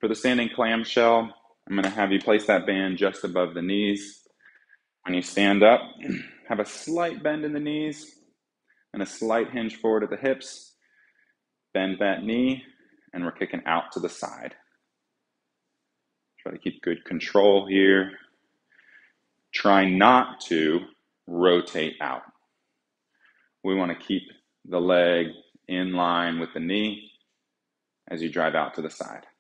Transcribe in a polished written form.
For the standing clamshell, I'm going to have you place that band just above the knees. When you stand up, have a slight bend in the knees and a slight hinge forward at the hips. Bend that knee, and we're kicking out to the side. Try to keep good control here. Try not to rotate out. We want to keep the leg in line with the knee as you drive out to the side.